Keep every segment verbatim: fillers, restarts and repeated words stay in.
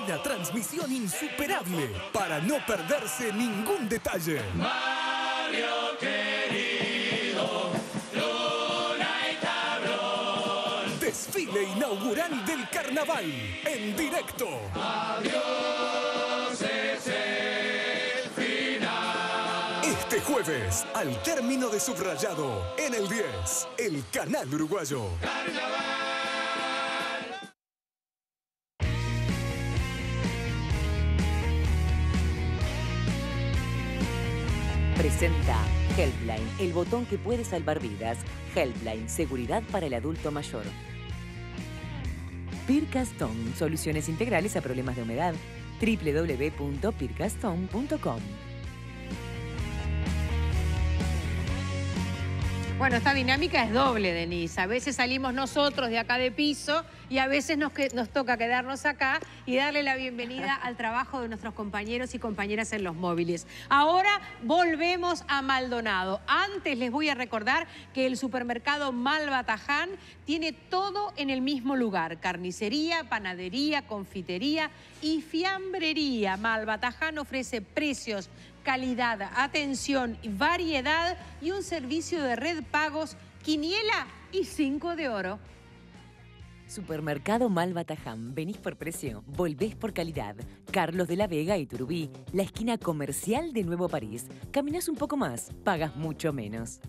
Una transmisión insuperable para no perderse ningún detalle. Mario querido, luna y tablón. Desfile inaugural del carnaval en directo. Adiós es el final. Este jueves, al término de Subrayado, en el diez, el canal uruguayo. Carnaval. Presenta Helpline, el botón que puede salvar vidas. Helpline, seguridad para el adulto mayor. Pircastone, soluciones integrales a problemas de humedad. doble u doble u doble u punto pircastone punto com. Bueno, esta dinámica es doble, Denise. A veces salimos nosotros de acá de piso y a veces nos, que, nos toca quedarnos acá y darle la bienvenida al trabajo de nuestros compañeros y compañeras en los móviles. Ahora volvemos a Maldonado. Antes les voy a recordar que el supermercado Malbataján tiene todo en el mismo lugar. Carnicería, panadería, confitería y fiambrería. Malbataján ofrece precios, calidad, atención, variedad y un servicio de red pagos, quiniela y cinco de oro. Supermercado Malbataján. Venís por precio, volvés por calidad. Carlos de la Vega y Turubí, la esquina comercial de Nuevo París. Caminás un poco más, pagas mucho menos.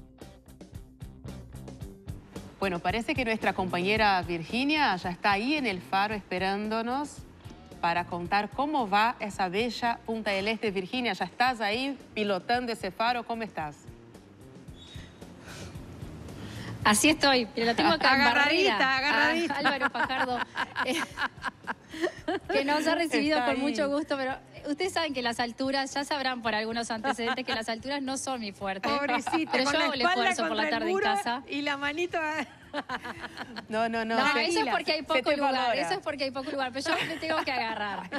Bueno, parece que nuestra compañera Virginia ya está ahí en el faro esperándonos para contar cómo va esa bella Punta del Este. Virginia, ¿ya estás ahí pilotando ese faro? ¿Cómo estás? Así estoy, pero la tengo acá agarradita, en barrera. agarradita. A Álvaro Fajardo, eh, que nos ha recibido Está con ahí. mucho gusto, pero ustedes saben que las alturas, ya sabrán por algunos antecedentes que las alturas no son mi fuerte. Pobrecita, pero con yo la hago el espalda esfuerzo por la contra el tarde en muro casa. y la manito... No, no, no. No, se- eso es porque hay se poco te lugar, valora. eso es porque hay poco lugar, pero yo me tengo que agarrar.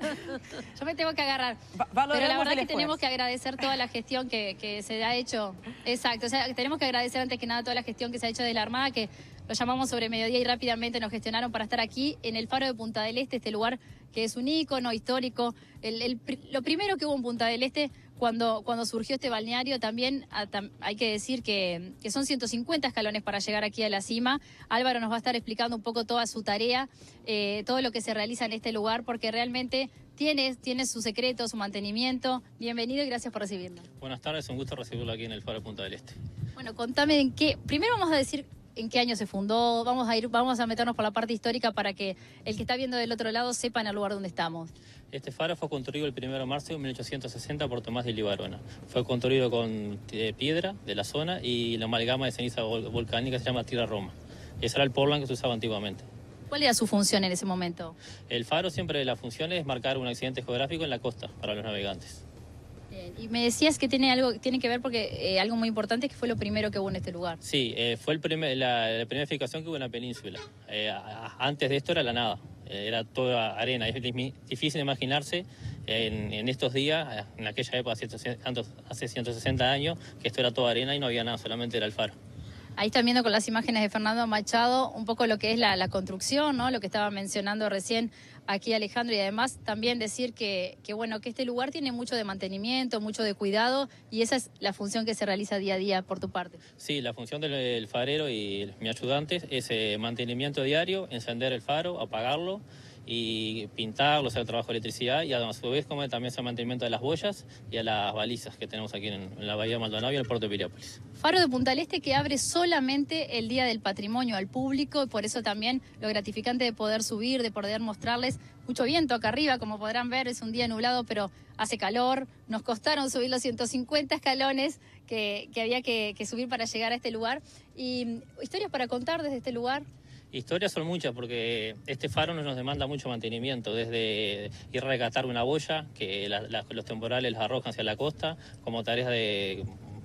Yo me tengo que agarrar. Va- Pero valoramos la verdad el que tenemos esfuerzo. que agradecer toda la gestión que, que se ha hecho. Exacto, o sea, tenemos que agradecer antes que nada toda la gestión que se ha hecho de la Armada, que lo llamamos sobre mediodía y rápidamente nos gestionaron para estar aquí en el Faro de Punta del Este, este lugar que es un ícono histórico. El, el pri- lo primero que hubo en Punta del Este cuando, cuando surgió este balneario, también ah, tam- hay que decir que, que son ciento cincuenta escalones para llegar aquí a la cima. Álvaro nos va a estar explicando un poco toda su tarea, eh, todo lo que se realiza en este lugar, porque realmente tiene, tiene su secreto, su mantenimiento. Bienvenido y gracias por recibirnos. Buenas tardes, un gusto recibirlo aquí en el Faro de Punta del Este. Bueno, contame en qué... Primero vamos a decir en qué año se fundó, vamos a ir, vamos a meternos por la parte histórica para que el que está viendo del otro lado sepa en el lugar donde estamos. Este faro fue construido el primero de marzo de mil ochocientos sesenta por Tomás de Libarona. Fue construido con eh, piedra de la zona y la amalgama de ceniza vol- volcánica se llama tierra roma. Ese era el Portland que se usaba antiguamente. ¿Cuál era su función en ese momento? El faro siempre la función es marcar un accidente geográfico en la costa para los navegantes. Bien, y me decías que tiene algo, tiene que ver porque eh, algo muy importante que fue lo primero que hubo en este lugar. Sí, eh, fue el primer, la, la primera edificación que hubo en la península. Eh, a- a- antes de esto era la nada, eh, era toda arena. Es di- difícil imaginarse en, en estos días, en aquella época, hace hace ciento sesenta años, que esto era toda arena y no había nada, solamente era el faro. Ahí están viendo con las imágenes de Fernando Machado un poco lo que es la, la construcción, ¿no? Lo que estaba mencionando recién aquí Alejandro, y además también decir que, que, bueno, que este lugar tiene mucho de mantenimiento, mucho de cuidado, y esa es la función que se realiza día a día por tu parte. Sí, la función del, del farero y mi ayudante es eh, mantenimiento diario, encender el faro, apagarlo y pintarlo, hacer trabajo de electricidad y a su vez como también hacer mantenimiento de las boyas y a las balizas que tenemos aquí en, en la bahía de Maldonado y en el puerto de Piriápolis. Faro de Punta del Este que abre solamente el Día del Patrimonio al público, y por eso también lo gratificante de poder subir, de poder mostrarles mucho viento acá arriba, como podrán ver, es un día nublado, pero hace calor. Nos costaron subir los ciento cincuenta escalones que, que había que, que subir para llegar a este lugar. Y historias para contar desde este lugar. Historias son muchas porque este faro nos demanda mucho mantenimiento, desde ir a rescatar una boya, que la- la- los temporales las arrojan hacia la costa, como tareas de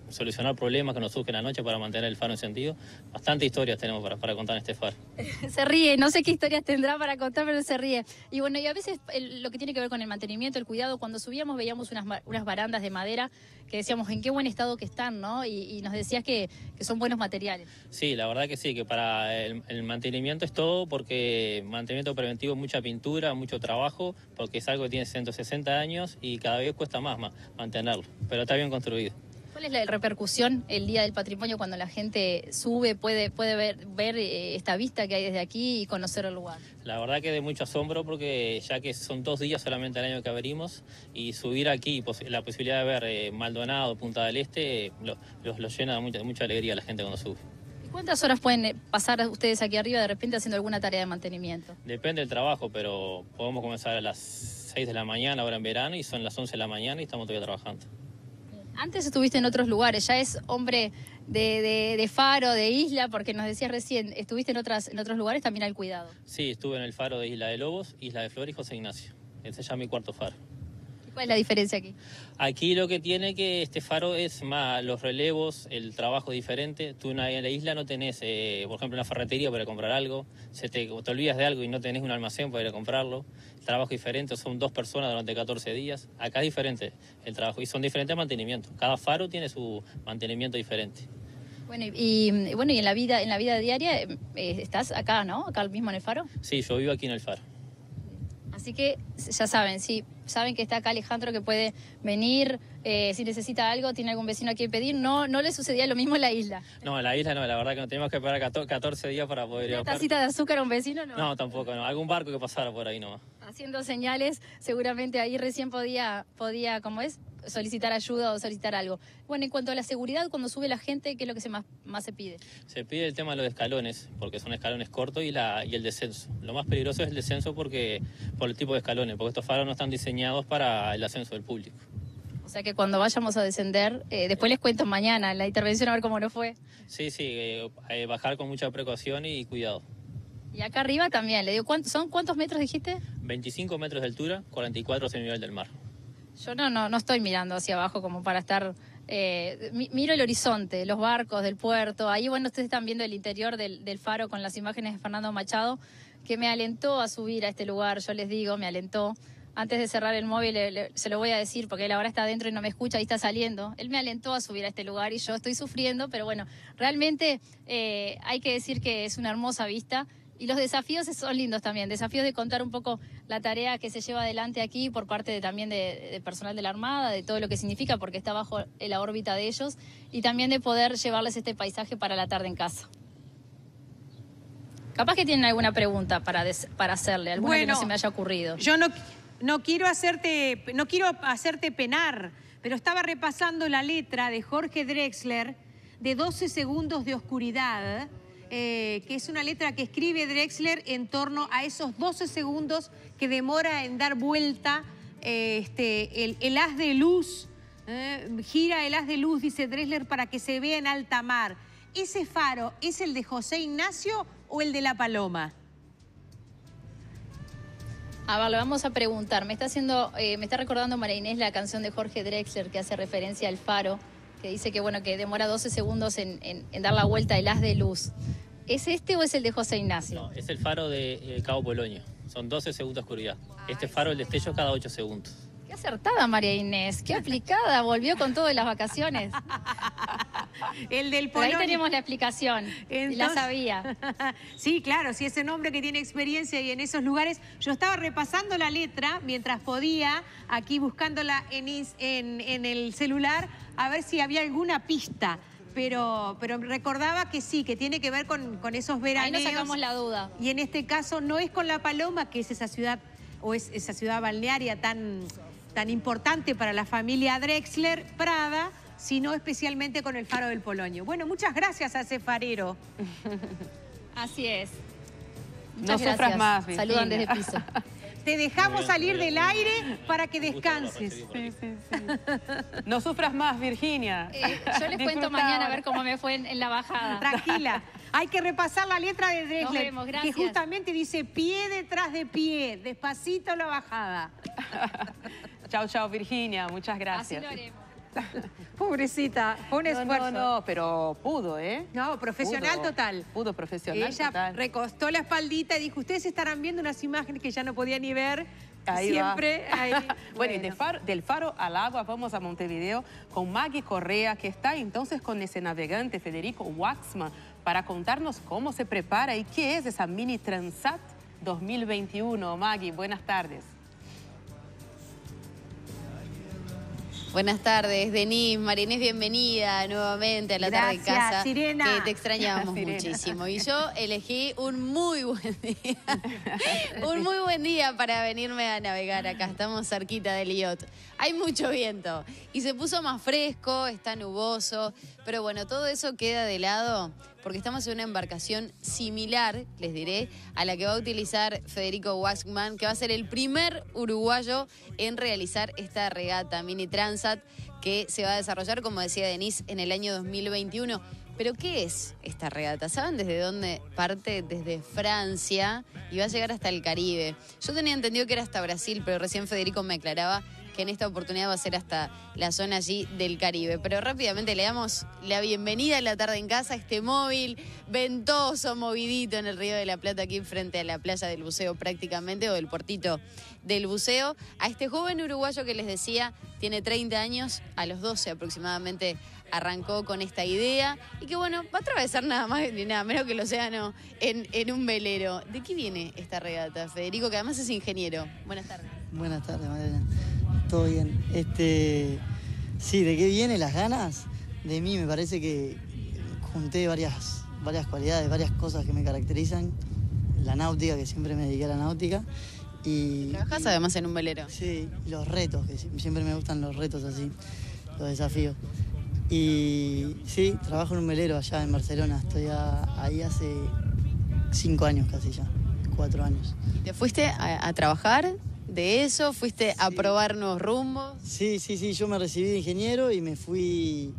solucionar problemas que nos surgen en la noche para mantener el faro encendido. Bastantes historias tenemos para, para contar en este faro. Se ríe, no sé qué historias tendrá para contar, pero se ríe. Y bueno, y a veces el, lo que tiene que ver con el mantenimiento, el cuidado, cuando subíamos veíamos unas, unas barandas de madera que decíamos en qué buen estado que están, ¿no? Y, y nos decías que, que son buenos materiales. Sí, la verdad que sí, que para el, el mantenimiento es todo, porque mantenimiento preventivo es mucha pintura, mucho trabajo, porque es algo que tiene ciento sesenta años y cada vez cuesta más, más mantenerlo, pero está bien construido. ¿Cuál es la repercusión el Día del Patrimonio cuando la gente sube, puede, puede ver, ver esta vista que hay desde aquí y conocer el lugar? La verdad que de mucho asombro, porque ya que son dos días solamente al año que abrimos, y subir aquí, la posibilidad de ver eh, Maldonado, Punta del Este, los lo, lo llena de mucha, de mucha alegría a la gente cuando sube. ¿Y cuántas horas pueden pasar ustedes aquí arriba de repente haciendo alguna tarea de mantenimiento? Depende del trabajo, pero podemos comenzar a las seis de la mañana, ahora en verano, y son las once de la mañana y estamos todavía trabajando. Antes estuviste en otros lugares, ya es hombre de, de, de faro, de isla, porque nos decías recién, estuviste en, otras, en otros lugares también al cuidado. Sí, estuve en el faro de Isla de Lobos, Isla de Flores y José Ignacio. Ese es ya mi cuarto faro. ¿Cuál es la diferencia aquí? Aquí lo que tiene que este faro es más los relevos, el trabajo es diferente. Tú en la isla no tenés, eh, por ejemplo, una ferretería para comprar algo, se te, te olvidas de algo y no tenés un almacén para ir a comprarlo. El trabajo es diferente, son dos personas durante catorce días. Acá es diferente el trabajo y son diferentes mantenimientos. Cada faro tiene su mantenimiento diferente. Bueno, y, y bueno, y en la vida, en la vida diaria eh, estás acá, ¿no? Acá mismo en el faro. Sí, yo vivo aquí en el faro. Así que ya saben, sí, saben que está acá Alejandro, que puede venir, eh, si necesita algo, tiene algún vecino a quien pedir. No, no le sucedía lo mismo en la isla. No, en la isla no, la verdad que no tenemos que esperar catorce días para poder ir a ¿Una buscar. tacita de azúcar a un vecino? No, No, tampoco, no. Algún barco que pasara por ahí nomás. Haciendo señales, seguramente ahí recién podía, podía, ¿cómo es?, solicitar ayuda o solicitar algo. Bueno, en cuanto a la seguridad, cuando sube la gente, ¿qué es lo que se más, más se pide? Se pide el tema de los escalones, porque son escalones cortos, y, la, y el descenso. Lo más peligroso es el descenso porque por el tipo de escalones, porque estos faros no están diseñados para el ascenso del público. O sea que cuando vayamos a descender, eh, después les cuento mañana la intervención a ver cómo nos fue. Sí, sí, eh, eh, bajar con mucha precaución y cuidado. Y acá arriba también, le digo, ¿cuántos, son, ¿cuántos metros dijiste? veinticinco metros de altura, cuarenta y cuatro hacia el nivel del mar. Yo no, no, no estoy mirando hacia abajo como para estar... Eh, miro el horizonte, los barcos del puerto. Ahí, bueno, ustedes están viendo el interior del, del faro con las imágenes de Fernando Machado, que me alentó a subir a este lugar, yo les digo, me alentó. Antes de cerrar el móvil, le, le, se lo voy a decir, porque él ahora está adentro y no me escucha, ahí está saliendo. Él me alentó a subir a este lugar y yo estoy sufriendo, pero bueno, realmente eh, hay que decir que es una hermosa vista. Y los desafíos son lindos también, desafíos de contar un poco la tarea que se lleva adelante aquí por parte de, también de, de personal de la Armada, de todo lo que significa, porque está bajo la órbita de ellos, y también de poder llevarles este paisaje para la tarde en casa. Capaz que tienen alguna pregunta para, des, para hacerle, alguna bueno, que no se me haya ocurrido. Yo no, no, quiero hacerte, no quiero hacerte penar, pero estaba repasando la letra de Jorge Drexler de doce segundos de oscuridad, Eh, que es una letra que escribe Drexler en torno a esos doce segundos que demora en dar vuelta eh, este, el, el haz de luz, eh, gira el haz de luz, dice Drexler, para que se vea en alta mar. ¿Ese faro es el de José Ignacio o el de La Paloma? A ver, le vamos a preguntar. Me está haciendo, eh, me está recordando María Inés la canción de Jorge Drexler que hace referencia al faro, que dice que bueno que demora doce segundos en, en, en dar la vuelta el haz de luz. ¿Es este o es el de José Ignacio? No, es el faro de eh, Cabo Polonio. Son doce segundos de oscuridad. Este faro, el destello, cada ocho segundos. Qué acertada María Inés, qué aplicada, volvió con todo de las vacaciones. El del Polonio. Polonio. Ahí tenemos la explicación, Entonces... la sabía. Sí, claro, si ese hombre que tiene experiencia y en esos lugares. Yo estaba repasando la letra mientras podía, aquí buscándola en, en, en el celular, a ver si había alguna pista. Pero, pero recordaba que sí, que tiene que ver con, con esos veraneos. Ahí nos sacamos la duda. Y en este caso no es con La Paloma, que es esa ciudad, o es esa ciudad balnearia tan, tan importante para la familia Drexler Prada, sino especialmente con el faro del Polonio. Bueno, muchas gracias a ese farero. Así es. Muchas no sufras más, Virginia. Saludan desde piso. Te dejamos bien, salir del aire para que descanses. Sí, sí, sí. No sufras más, Virginia. Eh, yo les cuento mañana a ver cómo me fue en, en la bajada. Tranquila. Hay que repasar la letra de Drexler. Nos vemos, gracias. Que justamente dice pie detrás de pie, despacito la bajada. Chao, chao, Virginia. Muchas gracias. Así lo haremos. Pobrecita, fue un No, esfuerzo. no, no, pero pudo, ¿eh? No, profesional Pudo, total. Pudo, profesional Ella total. recostó la espaldita y dijo, ustedes estarán viendo unas imágenes que ya no podía ni ver. Ahí Siempre va. ahí. Bueno, y de faro, del Faro al Agua vamos a Montevideo con Maggie Correa, que está entonces con ese navegante Federico Waxman para contarnos cómo se prepara y qué es esa Mini Transat dos mil veintiuno. Maggie, buenas tardes. Buenas tardes, Denise, Marinés, bienvenida nuevamente a la tarde en Gracias, casa. Sirena. Que te extrañamos Sirena. muchísimo. Y yo elegí un muy buen día. un muy buen día para venirme a navegar acá. Estamos cerquita del yacht. Hay mucho viento y se puso más fresco, está nuboso, pero bueno, todo eso queda de lado porque estamos en una embarcación similar, les diré, a la que va a utilizar Federico Waxman, que va a ser el primer uruguayo en realizar esta regata Mini Transat que se va a desarrollar, como decía Denise, en el año dos mil veintiuno. ¿Pero qué es esta regata? ¿Saben desde dónde parte? Desde Francia y va a llegar hasta el Caribe. Yo tenía entendido que era hasta Brasil, pero recién Federico me aclaraba que en esta oportunidad va a ser hasta la zona allí del Caribe. Pero rápidamente le damos la bienvenida a la tarde en casa, este móvil ventoso, movidito en el Río de la Plata, aquí frente a la playa del Buceo prácticamente, o del puertito del Buceo, a este joven uruguayo que les decía, tiene treinta años, a los doce aproximadamente arrancó con esta idea y que bueno, va a atravesar nada más ni nada menos que el océano en, en un velero. ¿De qué viene esta regata, Federico, que además es ingeniero? Buenas tardes. Buenas tardes, Madalena. Todo bien. Este, sí, ¿de qué viene las ganas? De mí me parece que junté varias, varias cualidades, varias cosas que me caracterizan. La náutica, que siempre me dediqué a la náutica. Y, ¿Trabajás y, además en un velero? Sí, los retos, que siempre me gustan los retos así, los desafíos. Y sí, trabajo en un velero allá en Barcelona. Estoy a, ahí hace cinco años casi ya, cuatro años. ¿Te fuiste a, a trabajar de eso? ¿Fuiste sí. a probar nuevos rumbos? Sí, sí, sí. Yo me recibí de ingeniero y me fui,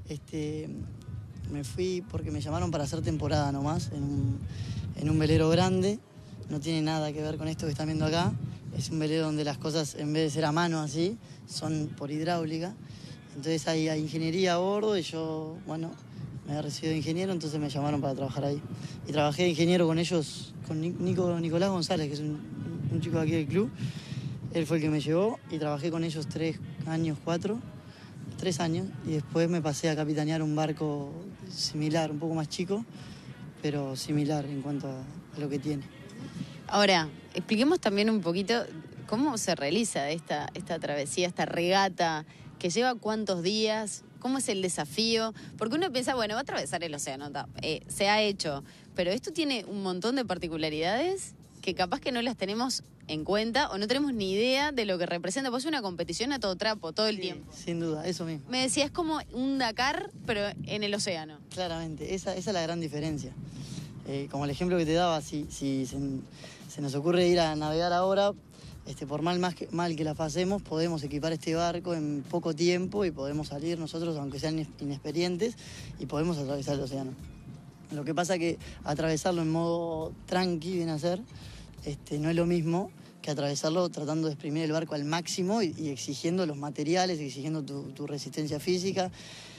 este, me fui porque me llamaron para hacer temporada nomás en un, en un velero grande. No tiene nada que ver con esto que están viendo acá. Es un velero donde las cosas, en vez de ser a mano así, son por hidráulica. Entonces hay, hay ingeniería a bordo y yo, bueno, me había recibido de ingeniero, entonces me llamaron para trabajar ahí. Y trabajé de ingeniero con ellos, con Nico, Nicolás González, que es un, un chico aquí del club. Él fue el que me llevó y trabajé con ellos tres años, cuatro, tres años. Y después me pasé a capitanear un barco similar, un poco más chico, pero similar en cuanto a, a lo que tiene. Ahora, expliquemos también un poquito cómo se realiza esta, esta travesía, esta regata, que lleva cuántos días, cómo es el desafío, porque uno piensa, bueno, va a atravesar el océano, eh, se ha hecho, pero esto tiene un montón de particularidades que capaz que no las tenemos en cuenta o no tenemos ni idea de lo que representa, pues es una competición a todo trapo, todo el Sí, tiempo. Sin duda, eso mismo. Me decía, es como un Dakar, pero en el océano. Claramente, esa, esa es la gran diferencia. Eh, como el ejemplo que te daba, si, si se, se nos ocurre ir a navegar ahora, Este, por mal, más que, mal que la pasemos, podemos equipar este barco en poco tiempo y podemos salir nosotros, aunque sean inexperientes, y podemos atravesar el océano. Lo que pasa que atravesarlo en modo tranqui, viene a ser, este, no es lo mismo que atravesarlo tratando de exprimir el barco al máximo y, y exigiendo los materiales, exigiendo tu, tu resistencia física,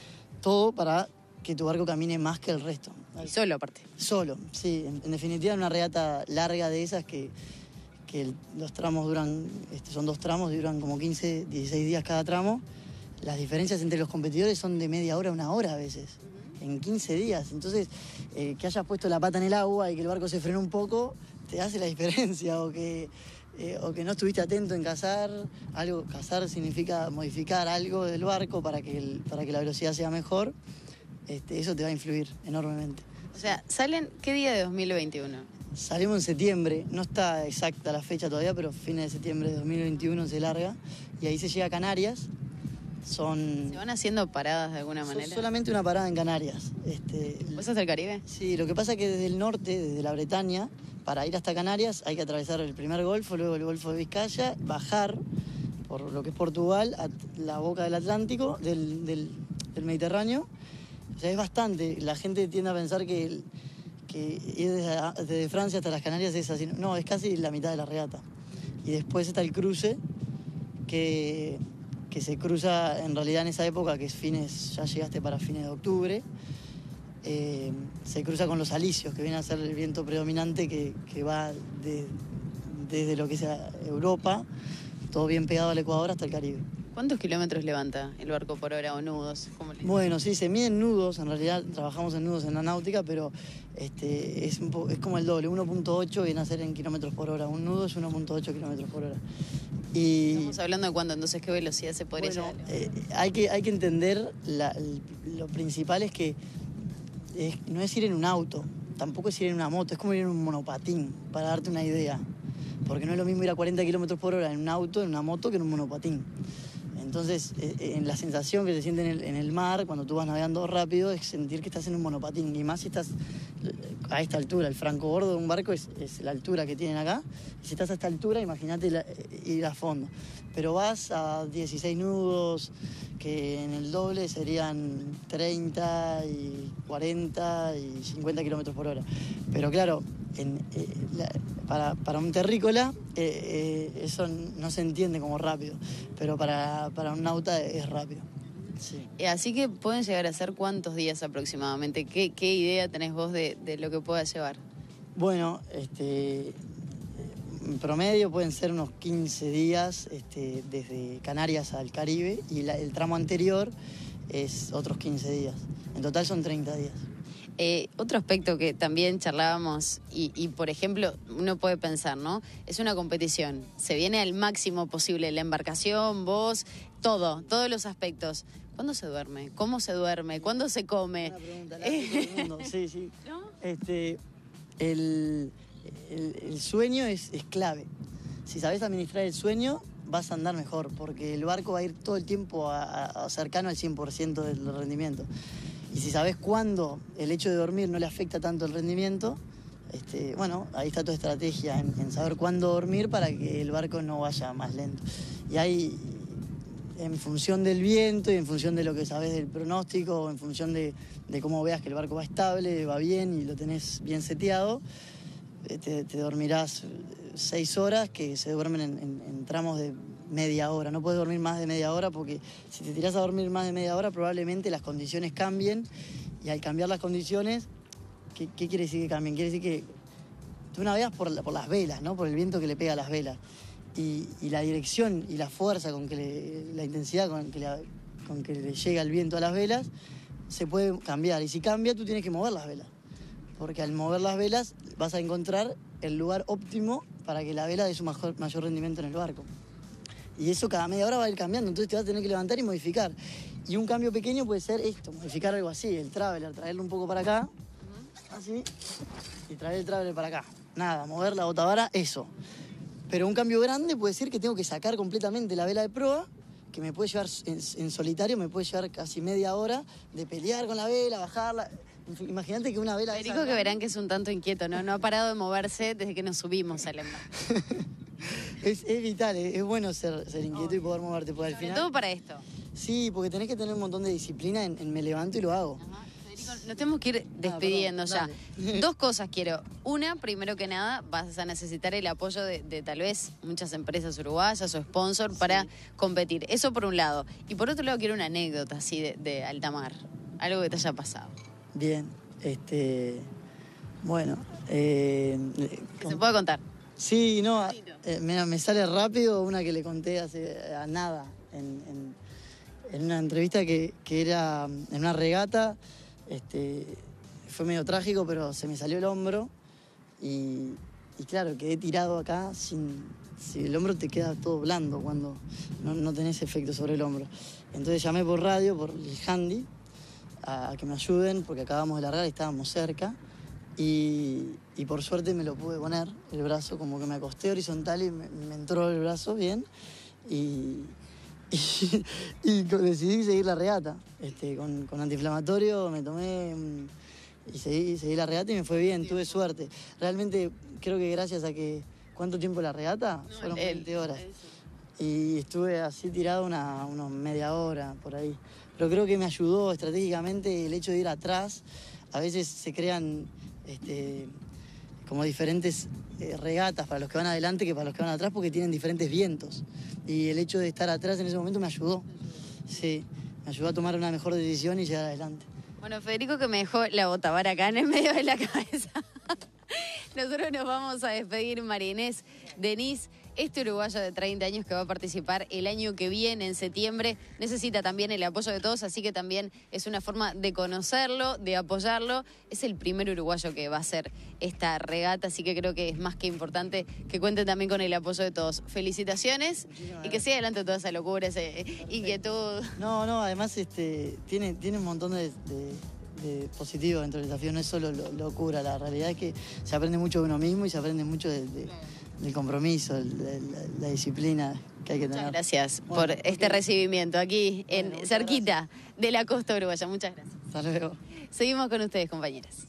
todo para que tu barco camine más que el resto. Y solo aparte. Solo, sí. En, en definitiva, una regata larga de esas que... que el, los tramos duran, este, son dos tramos, duran como quince, dieciséis días cada tramo. Las diferencias entre los competidores son de media hora a una hora a veces, en quince días. Entonces, eh, que hayas puesto la pata en el agua y que el barco se frene un poco, te hace la diferencia. O que, eh, o que no estuviste atento en cazar. Algo, cazar significa modificar algo del barco para que, el, para que la velocidad sea mejor. Este, eso te va a influir enormemente. O sea, ¿salen qué día de dos mil veintiuno? Salimos en septiembre, no está exacta la fecha todavía, pero fines de septiembre de dos mil veintiuno se larga y ahí se llega a Canarias. Son... ¿Se van haciendo paradas de alguna manera? Solamente una parada en Canarias. Este, ¿Vos sos del Caribe? Sí, lo que pasa es que desde el norte, desde la Bretaña, para ir hasta Canarias hay que atravesar el primer golfo, luego el Golfo de Vizcaya, bajar por lo que es Portugal, a la boca del Atlántico, del, del, del Mediterráneo. O sea, es bastante. La gente tiende a pensar que... El, que ir desde, desde Francia hasta las Canarias es así. No, es casi la mitad de la regata. Y después está el cruce, que, que se cruza en realidad en esa época, que es fines, ya llegaste para fines de octubre, eh, se cruza con los alisios, que viene a ser el viento predominante que, que va de, desde lo que es Europa, todo bien pegado al Ecuador hasta el Caribe. ¿Cuántos kilómetros levanta el barco por hora o nudos? ¿Cómo le... Bueno, sí, se miden nudos, en realidad trabajamos en nudos en la náutica, pero este, es, un po es como el doble, uno punto ocho viene a ser en kilómetros por hora, un nudo es uno punto ocho kilómetros por hora. Y, Estamos hablando de cuándo, entonces, ¿qué velocidad se podría bueno, llegar? Eh, hay, que, hay que entender, la, lo principal es que es, no es ir en un auto, tampoco es ir en una moto, es como ir en un monopatín, para darte una idea. Porque no es lo mismo ir a cuarenta kilómetros por hora en un auto, en una moto, que en un monopatín. Entonces, eh, en la sensación que se siente en el, en el mar, cuando tú vas navegando rápido, es sentir que estás en un monopatín. Y más si estás a esta altura. El franco bordo de un barco es, es la altura que tienen acá. Y si estás a esta altura, imagínate ir a fondo. Pero vas a dieciséis nudos, que en el doble serían treinta, y cuarenta y cincuenta kilómetros por hora. Pero claro, en, eh, la, para, para un terrícola eh, eh, eso no se entiende como rápido, pero para, para un nauta es rápido. Sí. Eh, Así que pueden llegar a ser ¿cuántos días aproximadamente? ¿Qué, qué idea tenés vos de, de lo que pueda llevar? Bueno, este, en promedio pueden ser unos quince días este, desde Canarias al Caribe, y la, el tramo anterior es otros quince días. En total son treinta días. Eh, otro aspecto que también charlábamos y, y, por ejemplo, uno puede pensar, ¿no? Es una competición, se viene al máximo posible la embarcación, vos, todo, todos los aspectos. ¿Cuándo se duerme? ¿Cómo se duerme? ¿Cuándo se come? Una pregunta, la hace todo el mundo. Sí, sí. ¿No? Este, el, el, el sueño es, es clave. Si sabes administrar el sueño, vas a andar mejor, porque el barco va a ir todo el tiempo a, a, cercano al cien por ciento del rendimiento. Y si sabes cuándo el hecho de dormir no le afecta tanto el rendimiento, este, bueno, ahí está tu estrategia en, en saber cuándo dormir para que el barco no vaya más lento. Y ahí, en función del viento y en función de lo que sabes del pronóstico, en función de, de cómo veas que el barco va estable, va bien y lo tenés bien seteado, te, te dormirás seis horas que se duermen en, en, en tramos de media hora. No puedes dormir más de media hora, porque si te tirás a dormir más de media hora probablemente las condiciones cambien, y al cambiar las condiciones, ¿qué, qué quiere decir que cambien? Quiere decir que tú navegas por, la, por las velas, ¿no? Por el viento que le pega a las velas, y, y la dirección y la fuerza con que le, la intensidad con que, la, con que le llega el viento a las velas se puede cambiar, y si cambia tú tienes que mover las velas, porque al mover las velas vas a encontrar el lugar óptimo para que la vela dé su mayor, mayor rendimiento en el barco. Y eso cada media hora va a ir cambiando, entonces te vas a tener que levantar y modificar. Y un cambio pequeño puede ser esto, modificar algo así, el traveler, traerlo un poco para acá, así, y traer el traveler para acá. Nada, mover la botavara, eso. Pero un cambio grande puede ser que tengo que sacar completamente la vela de proa, que me puede llevar en, en solitario, me puede llevar casi media hora de pelear con la vela, bajarla. Imagínate que una vela... Federico, que verán que es un tanto inquieto, ¿no? No ha parado de moverse desde que nos subimos al embarque. es, es vital, es, es bueno ser, ser inquieto, oh, y poder moverte, porque al sobre final... todo para esto. Sí, porque tenés que tener un montón de disciplina en, en me levanto y lo hago. Ajá. Federico, nos tenemos que ir despidiendo, ah, perdón, ya. Dos cosas quiero. Una, primero que nada, vas a necesitar el apoyo de, de tal vez muchas empresas uruguayas o sponsor, sí, para competir. Eso por un lado. Y por otro lado quiero una anécdota así de, de alta mar. Algo que te haya pasado. Bien, este... Bueno, eh, ¿Que se puede contar? Sí, no, eh, me, me sale rápido una que le conté hace a nada, en, en, en una entrevista que, que era en una regata. Este, fue medio trágico, pero se me salió el hombro y, y claro, quedé tirado acá sin... Si el hombro te queda todo blando cuando no, no tenés efecto sobre el hombro. Entonces llamé por radio, por el handy, a que me ayuden, porque acabamos de largar y estábamos cerca, y, y por suerte me lo pude poner, el brazo, como que me acosté horizontal y me, me entró el brazo bien, y, y, y decidí seguir la regata. Este, con, con antiinflamatorio me tomé y seguí, seguí la regata y me fue bien, tuve suerte. Realmente creo que gracias a que... ¿Cuánto tiempo la regata? No, fueron veinte horas. Y estuve así tirado una, unos media hora, por ahí. Pero creo que me ayudó estratégicamente el hecho de ir atrás. A veces se crean este, como diferentes eh, regatas para los que van adelante que para los que van atrás, porque tienen diferentes vientos. Y el hecho de estar atrás en ese momento me ayudó. Sí, me ayudó a tomar una mejor decisión y llegar adelante. Bueno, Federico, que me dejó la botavara acá en el medio de la cabeza. Nosotros nos vamos a despedir, María Inés, Denise. Este uruguayo de treinta años que va a participar el año que viene, en septiembre, necesita también el apoyo de todos, así que también es una forma de conocerlo, de apoyarlo. Es el primer uruguayo que va a hacer esta regata, así que creo que es más que importante que cuenten también con el apoyo de todos. Felicitaciones y que siga adelante toda esa locura ese, y que todo... No, no, además este, tiene, tiene un montón de... de... de positivo dentro del desafío, no es solo lo, locura, la realidad es que se aprende mucho de uno mismo y se aprende mucho de, de, del compromiso, el, de, la, la disciplina que hay que tener. Muchas gracias bueno, por este okay. recibimiento aquí bueno, en cerquita gracias. de la costa uruguaya. Muchas gracias. Hasta luego. Seguimos con ustedes, compañeras.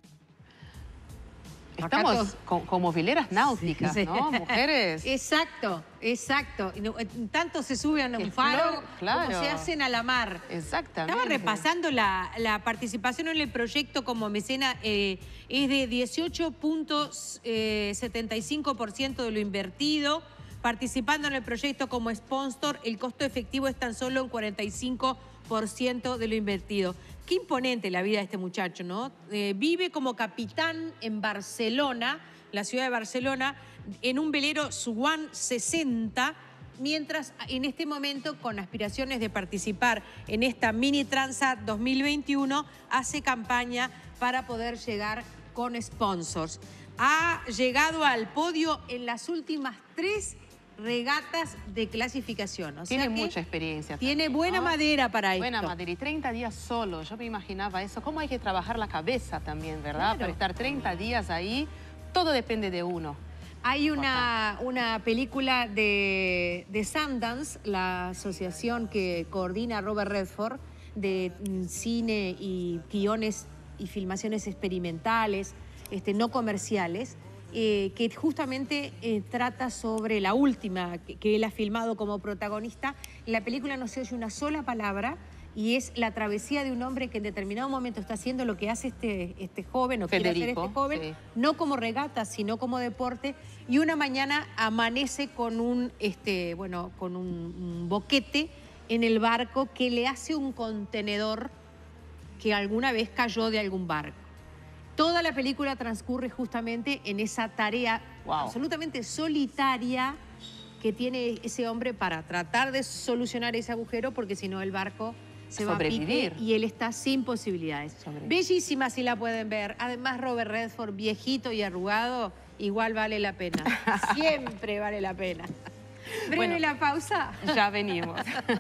Estamos con, como veleras náuticas, sí, ¿no? Mujeres. Exacto, exacto. Tanto se suben a un faro claro. como se hacen a la mar. Exactamente. Estaba repasando la, la participación en el proyecto como mecena, eh, es de dieciocho punto setenta y cinco por ciento de lo invertido. Participando en el proyecto como sponsor, el costo efectivo es tan solo un cuarenta y cinco por ciento de lo invertido. Qué imponente la vida de este muchacho, ¿no? Eh, vive como capitán en Barcelona, la ciudad de Barcelona, en un velero Swan sesenta, mientras en este momento, con aspiraciones de participar en esta Mini Transat dos mil veintiuno, hace campaña para poder llegar con sponsors. Ha llegado al podio en las últimas tres regatas de clasificación. O tiene sea mucha experiencia. Tiene también, buena ¿no? madera para buena esto. Buena madera y treinta días solo. Yo me imaginaba eso. ¿Cómo hay que trabajar la cabeza también, verdad? Claro. Para estar treinta días ahí, todo depende de uno. Hay una, una película de, de Sundance, la asociación que coordina Robert Redford, de mm, cine y guiones y filmaciones experimentales, este, no comerciales, Eh, que justamente eh, trata sobre la última que, que él ha filmado como protagonista. La película no se oye una sola palabra y es la travesía de un hombre que en determinado momento está haciendo lo que hace este, este joven o quiere hacer este joven, sí. No como regata, sino como deporte, y una mañana amanece con un, este, bueno, con un, un boquete en el barco que le hace un contenedor que alguna vez cayó de algún barco. Toda la película transcurre justamente en esa tarea wow. absolutamente solitaria que tiene ese hombre para tratar de solucionar ese agujero, porque si no el barco se va a pique y él está sin posibilidades. Bellísima si la pueden ver. Además, Robert Redford, viejito y arrugado, igual vale la pena. Siempre vale la pena. Breve bueno, la pausa. Ya venimos.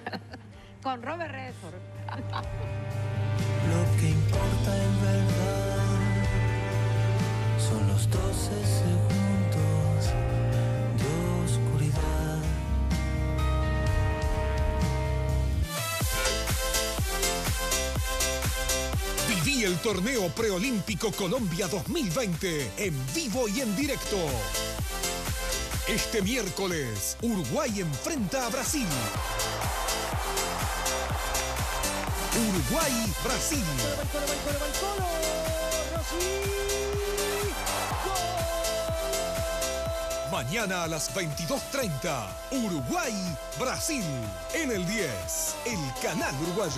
Con Robert Redford. Lo que importa en verdad son los doce segundos de oscuridad. Viví el torneo preolímpico Colombia dos mil veinte en vivo y en directo. Este miércoles, Uruguay enfrenta a Brasil. Uruguay-Brasil. Mañana a las veintidós treinta, Uruguay-Brasil. En el diez, el canal uruguayo.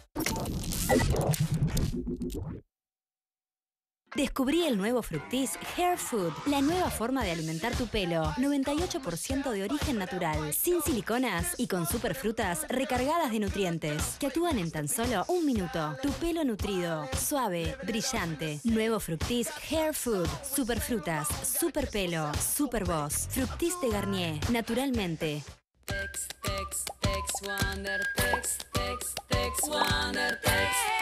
Descubrí el nuevo Fructis Hair Food, la nueva forma de alimentar tu pelo. noventa y ocho por ciento de origen natural, sin siliconas y con superfrutas recargadas de nutrientes que actúan en tan solo un minuto. Tu pelo nutrido, suave, brillante. Nuevo Fructis Hair Food, superfrutas, super pelo, super voz. Fructis de Garnier, naturalmente. Tex, tex, tex, Wonder, tex, tex, tex, Wonder, tex.